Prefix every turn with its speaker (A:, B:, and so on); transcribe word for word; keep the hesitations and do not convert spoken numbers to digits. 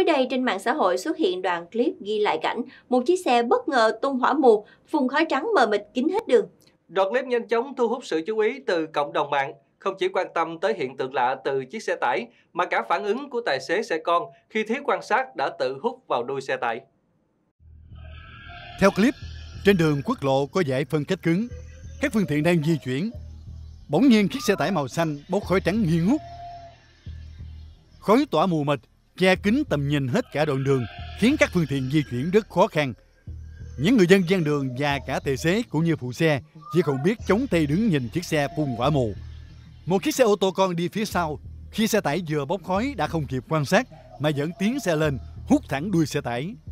A: Mới đây trên mạng xã hội xuất hiện đoạn clip ghi lại cảnh một chiếc xe bất ngờ tung hỏa mù, phun khói trắng mờ mịt kín hết đường.
B: Đoạn clip nhanh chóng thu hút sự chú ý từ cộng đồng mạng, không chỉ quan tâm tới hiện tượng lạ từ chiếc xe tải, mà cả phản ứng của tài xế xe con khi thiếu quan sát đã tự hút vào đuôi xe tải.
C: Theo clip, trên đường quốc lộ có dải phân cách cứng, các phương tiện đang di chuyển. Bỗng nhiên chiếc xe tải màu xanh bốc khói trắng nghi ngút. Khói tỏa mù mịt, che kín tầm nhìn hết cả đoạn đường, khiến các phương tiện di chuyển rất khó khăn. Những người dân ven đường và cả tài xế cũng như phụ xe chỉ còn biết chống tay đứng nhìn chiếc xe phun hỏa mù. Một chiếc xe ô tô con đi phía sau, khi xe tải vừa bốc khói đã không kịp quan sát mà vẫn tiến xe lên, hút thẳng đuôi xe tải.